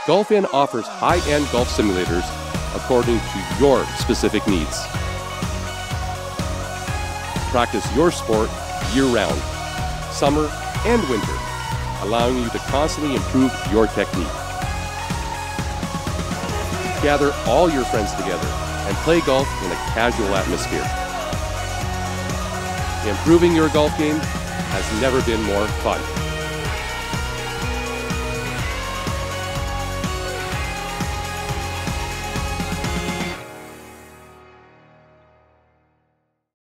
Golf-In offers high-end golf simulators according to your specific needs. Practice your sport year-round, summer and winter, allowing you to constantly improve your technique. Gather all your friends together and play golf in a casual atmosphere. Improving your golf game has never been more fun.